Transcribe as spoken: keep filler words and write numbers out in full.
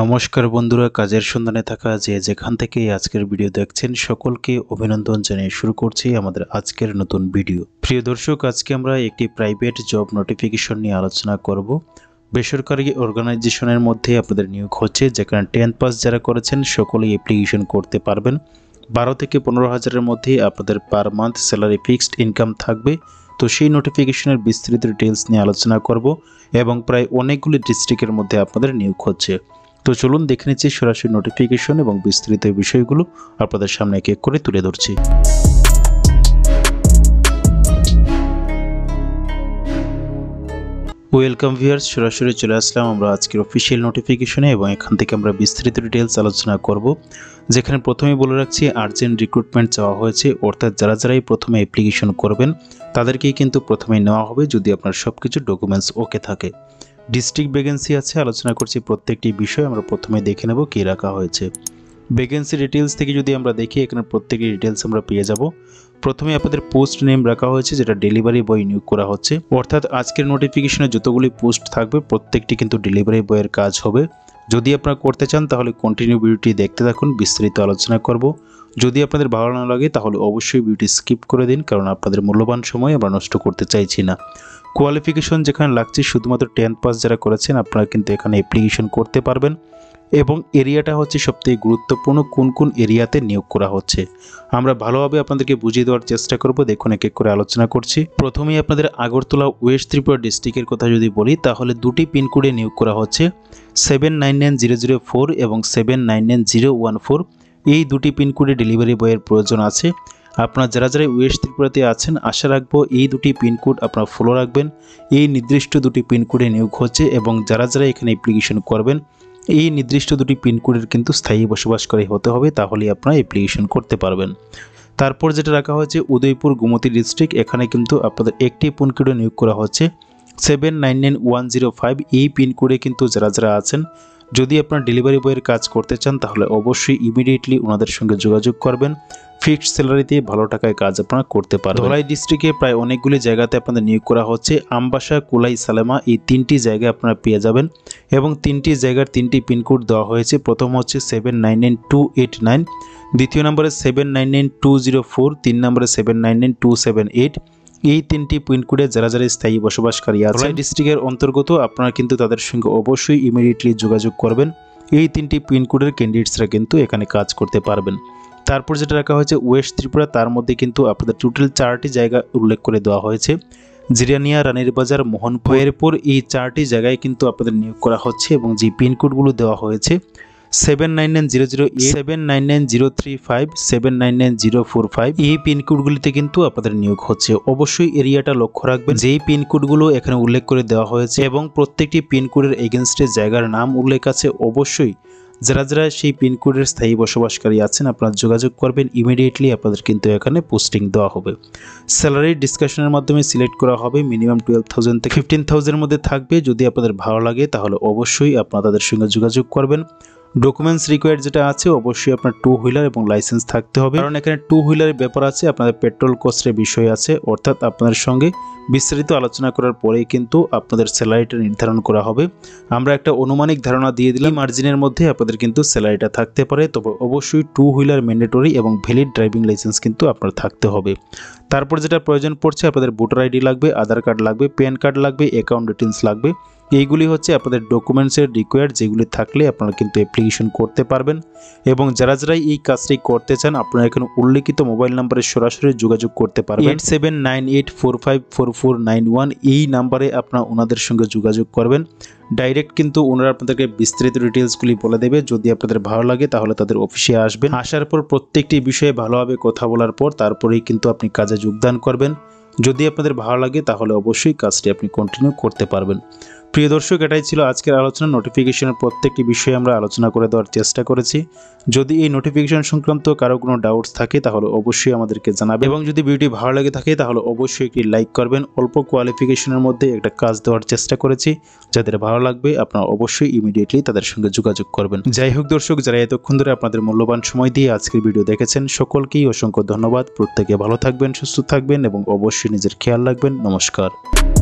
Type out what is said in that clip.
নমস্কার বন্ধুরা, কাজের সন্ধানে থাকা যে যেখান থেকে আজকের ভিডিও দেখছেন সকলকে অভিনন্দন জানিয়ে শুরু করছি আমাদের আজকের নতুন ভিডিও। প্রিয় দর্শক, আজকে আমরা একটি প্রাইভেট জব নোটিফিকেশন নিয়ে আলোচনা করব। বেসরকারি অর্গানাইজেশনের মধ্যে আপনাদের নিয়োগ হচ্ছে, যেখানে টেন্থ পাস যারা করেছেন সকলেই অ্যাপ্লিকেশন করতে পারবেন। বারো থেকে পনেরো হাজারের মধ্যে আপনাদের per month salary fixed income থাকবে। তো সেই নোটিফিকেশনের বিস্তৃত ডিটেলস নিয়ে আলোচনা করব এবং প্রায় অনেকগুলি ডিস্ট্রিক্টের মধ্যে আপনাদের নিয়োগ হচ্ছে। তো চলুন দেখে নিচ্ছি সরাসরি নোটিফিকেশন এবং বিস্তারিত বিষয়গুলো আপনাদের সামনে এক এক করে তুলে ধরছি। ওয়েলকাম ভিউয়ার্স, সরাসরি চলে আসলাম আমরা আজকের অফিসিয়াল নোটিফিকেশনে এবং এখান থেকে আমরা বিস্তারিত ডিটেলস আলোচনা করব। যেখানে প্রথমেই বলে রাখছি আর্জেন্ট রিক্রুটমেন্ট চাওয়া হয়েছে, অর্থাৎ যারা যারাই প্রথমে অ্যাপ্লিকেশন করবেন তাদেরকেই কিন্তু প্রথমে নেওয়া হবে যদি আপনার সব কিছু ডকুমেন্টস ওকে থাকে। ডিস্ট্রিক্ট ভ্যাকেন্সি আছে, আলোচনা করছি প্রত্যেকটি বিষয়। আমরা প্রথমে দেখে নেব কী রাখা হয়েছে। ভ্যাকেন্সি ডিটেলস থেকে যদি আমরা দেখি, এখানে প্রত্যেকটি ডিটেলস আমরা পেয়ে যাব। প্রথমে আপনাদের পোস্ট নেম রাখা হয়েছে, যেটা ডেলিভারি বয় নিয়োগ করা হচ্ছে, অর্থাৎ আজকের নোটিফিকেশনে যতগুলি পোস্ট থাকবে প্রত্যেকটি কিন্তু ডেলিভারি বয়ের কাজ হবে। যদি আপনারা করতে চান তাহলে কন্টিনিউ ভিডিওটি দেখতে থাকুন, বিস্তারিত আলোচনা করব। যদি আপনাদের ভালো না লাগে তাহলে অবশ্যই ভিডিওটি স্কিপ করে দিন, কারণ আপনাদের মূল্যবান সময় আমরা নষ্ট করতে চাইছি না। কোয়ালিফিকেশন যেখানে লাগছে শুধুমাত্র টেন্থ পাস যারা করেছেন আপনারা কিন্তু এখানে অ্যাপ্লিকেশন করতে পারবেন। এবং এরিয়াটা হচ্ছে সবথেকে গুরুত্বপূর্ণ, কোন কোন এরিয়াতে নিয়োগ করা হচ্ছে আমরা ভালোভাবে আপনাদেরকে বুঝিয়ে দেওয়ার চেষ্টা করব। দেখুন এক এক করে আলোচনা করছি। প্রথমেই আপনাদের আগরতলা ওয়েস্ট ত্রিপুরা ডিস্ট্রিক্টের কথা যদি বলি, তাহলে দুটি পিনকোডে নিয়োগ করা হচ্ছে, seven nine nine zero zero four এবং seven nine nine zero one four. এই দুটি পিনকোডে ডেলিভারি বয়ের প্রয়োজন আছে। আপনারা যারা যারা ওয়েস্ট ত্রিপুরাতে আছেন আশা রাখবো এই দুটি পিনকোড আপনারা ফলো রাখবেন। এই নির্দিষ্ট দুটি পিনকোডে নিয়োগ হচ্ছে এবং যারা যারা এখানে অ্যাপ্লিকেশন করবেন এই নির্দিষ্ট দুটি পিনকোডের কিন্তু স্থায়ী বসবাসকারী হতে হবে, তাহলেই আপনারা অ্যাপ্লিকেশন করতে পারবেন। তারপর যেটা রাখা হয়েছে উদয়পুর গোমতী ডিস্ট্রিক্ট, এখানে কিন্তু আপনাদের একটি পিনকোডে নিয়োগ করা হচ্ছে, seven nine nine one zero five. এই পিনকোডে কিন্তু যারা যারা আছেন যদি আপনার ডেলিভারি বয়ের কাজ করতে চান তাহলে অবশ্যই ইমিডিয়েটলি ওনাদের সঙ্গে যোগাযোগ করবেন। ফিক্সড স্যালারিতে ভালো টাকায় কাজ আপনারা করতে পারবেন। ধলাই ডিস্ট্রিক্টে প্রায় অনেকগুলি জায়গাতে আপনাদের নিয়োগ করা হচ্ছে, আমবাসা, কুলাই, সালেমা, এই তিনটি জায়গায় আপনারা পেয়ে যাবেন এবং তিনটি জায়গার তিনটি পিনকোড দেওয়া হয়েছে। প্রথম হচ্ছে seven nine nine two eight nine, দ্বিতীয় নম্বরে seven nine nine two zero four, তিন নম্বরে seven nine nine two seven eight. এই তিনটি পিনকোডে যারা যারা স্থায়ী বসবাসকারী আছে ধলাই ডিস্ট্রিক্টের অন্তর্গত আপনারা কিন্তু তাদের সঙ্গে অবশ্যই ইমিডিয়েটলি যোগাযোগ করবেন। এই তিনটি পিনকোডের ক্যান্ডিডেটসরা কিন্তু এখানে কাজ করতে পারবেন। তারপর যেটা রাখা হয়েছে ওয়েস্ট ত্রিপুরা, তার মধ্যে কিন্তু আপনাদের টোটাল চারটি জায়গা উল্লেখ করে দেওয়া হয়েছে, জিরানিয়া, রানীর বাজার, মোহনপুর, এরপর এই চারটি জায়গায় কিন্তু আপনাদের নিয়োগ করা হচ্ছে এবং যে পিনকোডগুলো দেওয়া হয়েছে seven nine nine zero zero eight, seven nine nine zero three five, seven nine nine zero four five, এই পিনকোডগুলিতে কিন্তু আপনাদের নিয়োগ হচ্ছে। অবশ্যই এরিয়াটা লক্ষ্য রাখবেন, যেই পিনকোডগুলো এখানে উল্লেখ করে দেওয়া হয়েছে এবং প্রত্যেকটি পিনকোডের এগেনস্টে জায়গার নাম উল্লেখ আছে। অবশ্যই যারা যারা সেই পিনকোডের স্থায়ী বসবাসকারী আছেন আপনারা যোগাযোগ করবেন, ইমিডিয়েটলি আপনাদের কিন্তু এখানে পোস্টিং দেওয়া হবে। স্যালারি ডিসকাশনের মাধ্যমে সিলেক্ট করা হবে, মিনিমাম টুয়েলভ থাউজেন্ড থেকে ফিফটিন থাউজেন্ডের মধ্যে থাকবে। যদি আপনাদের ভালো লাগে তাহলে অবশ্যই আপনারা তাদের সঙ্গে যোগাযোগ করবেন। ডকুমেন্টস রিকোয়ার্ড যেটা আছে, অবশ্যই আপনার টু হুইলার এবং লাইসেন্স থাকতে হবে, কারণ এখানে টু হুইলারের ব্যাপার আছে, আপনাদের পেট্রোল কস্টের বিষয় আছে, অর্থাৎ আপনাদের সঙ্গে বিস্তারিত আলোচনা করার পরেই কিন্তু আপনাদের স্যালারিটা নির্ধারণ করা হবে। আমরা একটা অনুমানিক ধারণা দিয়ে দিলাম, মার্জিনের মধ্যে আপনাদের কিন্তু স্যালারিটা থাকতে পারে, তবে অবশ্যই টু হুইলার ম্যান্ডেটরি এবং ভ্যালিড ড্রাইভিং লাইসেন্স কিন্তু আপনার থাকতে হবে। তারপর যেটা প্রয়োজন পড়ছে আপনাদের ভোটার আইডি লাগবে, আধার কার্ড লাগবে, প্যান কার্ড লাগবে, অ্যাকাউন্ট ডিটেলস লাগবে। এইগুলি হচ্ছে আপনাদের ডকুমেন্টসের রিকোয়ার্ড, যেগুলি থাকলে আপনারা কিন্তু অ্যাপ্লিকেশন করতে পারবেন। এবং যারা যারা এই কাজটি করতে চান আপনারা এখানে উল্লেখিত মোবাইল নাম্বারে সরাসরি যোগাযোগ করতে পারবেন, eight seven nine eight four five four four nine one. এই নাম্বারে আপনারা ওনাদের সঙ্গে যোগাযোগ করবেন। ডাইরেক্ট কিন্তু ওনারা আপনাদেরকে বিস্তারিত ডিটেলসগুলি বলে দেবে। যদি আপনাদের ভালো লাগে তাহলে তাদের অফিসে আসবেন, আসার পর প্রত্যেকটি বিষয়ে ভালোভাবে কথা বলার পর তারপরেই কিন্তু আপনি কাজে যোগদান করবেন। যদি আপনাদের ভালো লাগে তাহলে অবশ্যই কাজটি আপনি কন্টিনিউ করতে পারবেন। প্রিয় দর্শক, এটাই ছিল আজকের আলোচনা। নোটিফিকেশনের প্রত্যেকটি বিষয়ে আমরা আলোচনা করে দেওয়ার চেষ্টা করেছি। যদি এই নোটিফিকেশন সংক্রান্ত কারো কোনো ডাউটস থাকে তাহলে অবশ্যই আমাদেরকে জানাবেন এবং যদি ভিডিওটি ভালো লাগে থাকে তাহলে অবশ্যই একটি লাইক করবেন। অল্প কোয়ালিফিকেশনের মধ্যে একটা কাজ দেওয়ার চেষ্টা করেছি, যাদের ভালো লাগবে আপনারা অবশ্যই ইমিডিয়েটলি তাদের সঙ্গে যোগাযোগ করবেন। যাই হোক দর্শক, যারা এতক্ষণ ধরে আপনাদের মূল্যবান সময় দিয়ে আজকের ভিডিও দেখেছেন সকলকেই অসংখ্য ধন্যবাদ। প্রত্যেকে ভালো থাকবেন, সুস্থ থাকবেন এবং অবশ্যই নিজের খেয়াল রাখবেন। নমস্কার।